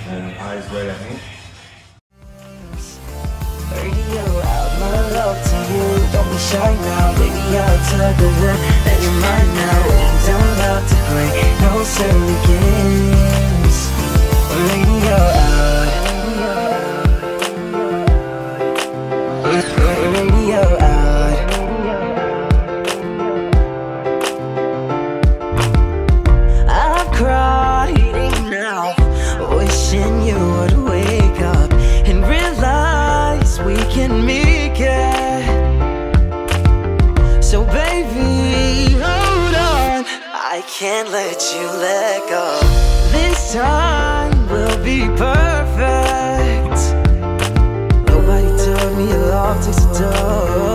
and eyes right at me. Radio out, my love to you. Don't be shy now, baby, I'll tell the world that you're mine now. We don't have to play no silly games. Radio out, radio out. I'm crying now, wishing you would wake up and realize we can make it. So baby, hold on, I can't let you let go. This time will be perfect. Nobody told me love takes a toll.